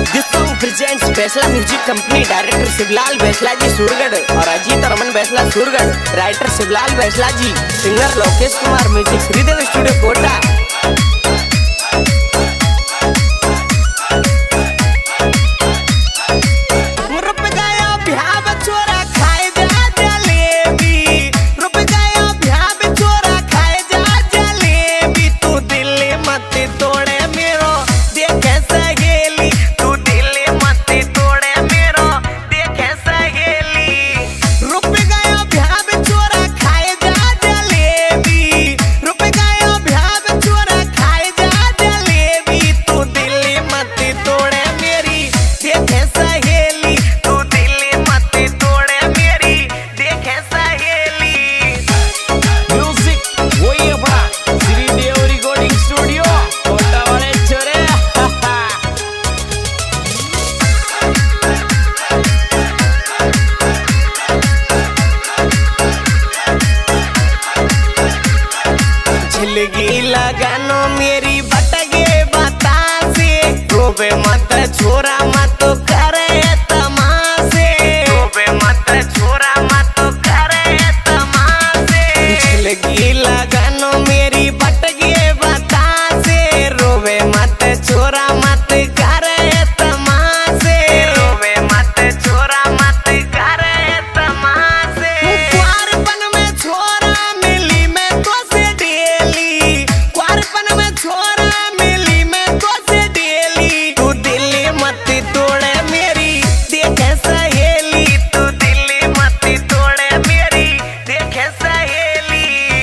This song presents Baisla Music Company, Director Shivlal Baisla ji Surgad और Ajit Raman Baisla Surgarh, writer Shivlal Baisla ji, singer Lokesh Kumar, music Shridev studio Kota. जिंदगी लगानो मेरी बटगे बतासे, रोबे मत छोरा मत करे तमाशे, रोबे मत छोरा मत करे तमाशे। जिंदगी लगानो मेरी बटगे बतासे, रोबे मत छोरा मत करे तमाशे, रोबे मत छोरा मत करे तमाशे। कुंवारपन में छोरा मिली मैं तो से डेली, कुंवारपन में छोरा मिली मैं तो से डेली। तू दिल मत तोड़े मेरी देखे सहेली, तू दिल मत तोड़े मेरी देखे सहेली।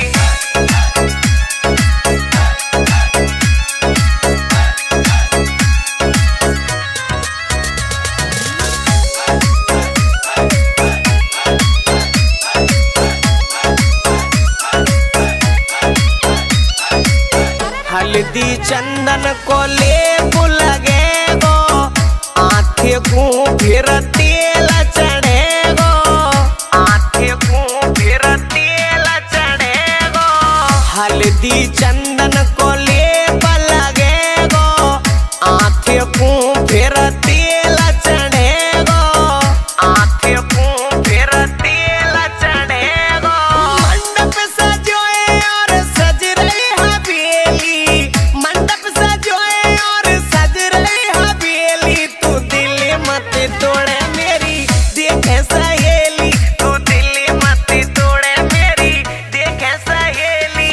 हल्दी चंदन को ले लगे गो, आंखें को फिर तेल चढ़े गो, आंखें को फिर तेल चढ़े गो। हल्दी चंदन को ले लगे गो, आंखें को फिर तेल चढ़े गो, आंखें को फिर तेल चढ़े गो। मंडप सजोए और सज रही हवेली, मंडप सजोए और सज रही हवेली। तू दिल मत तोड़े मेरी देखे सहेली, तू दिल मत तोड़े मेरी देखे सहेली।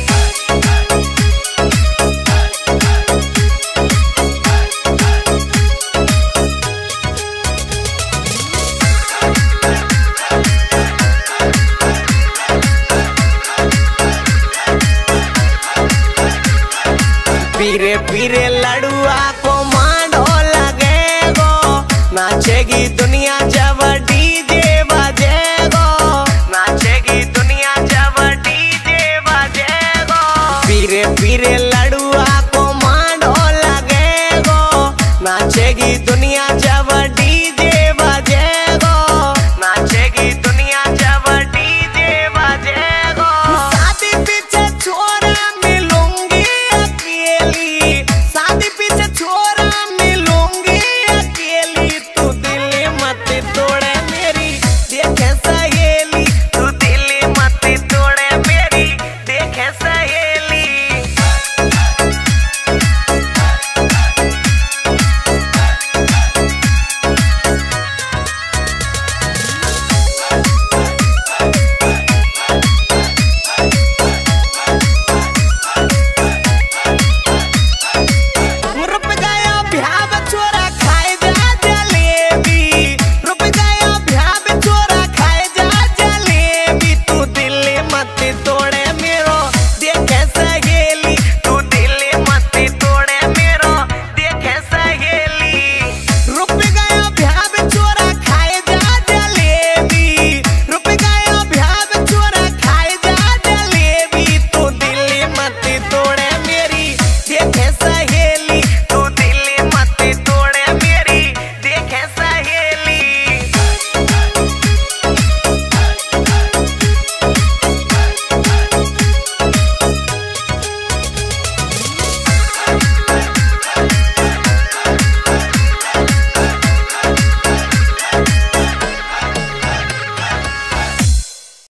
पीरे पीरे लड़ुआ को मांडो लगे गो, नाचेगी दुनिया जब डीजे बजे गो, नाचेगी दुनिया जब डीजे बजे गो। पीरे पीरे लड़ुआ को मांडो लगे गो, नाचेगी दुनिया